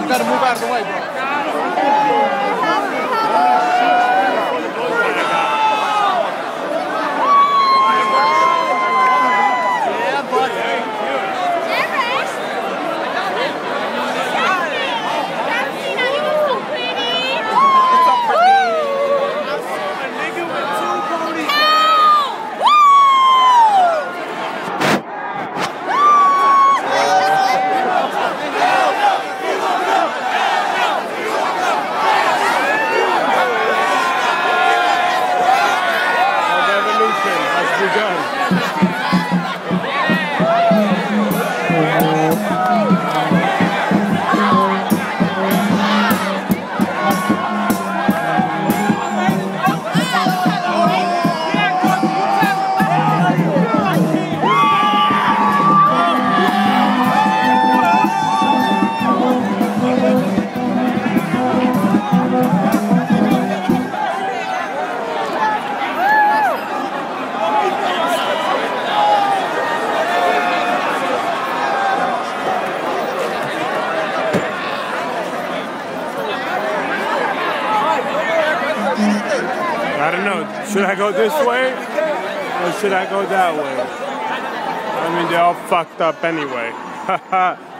You gotta move out of the way, bro. I don't know. Should I go this way or should I go that way? I mean, they're all fucked up anyway.